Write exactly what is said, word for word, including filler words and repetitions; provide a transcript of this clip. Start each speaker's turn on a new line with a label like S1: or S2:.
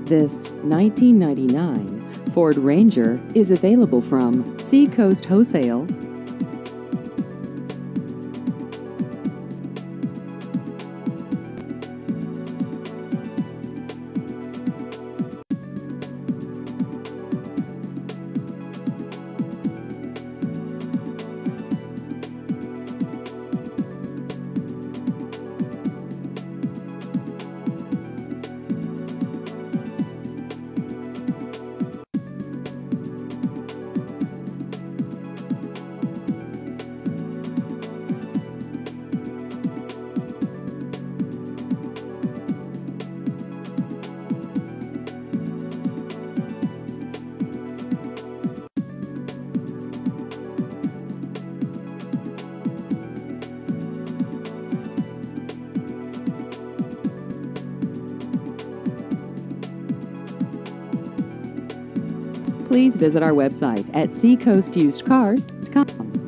S1: This nineteen ninety-nine Ford Ranger is available from Seacoast Wholesale. Please visit our website at seacoast used cars dot com.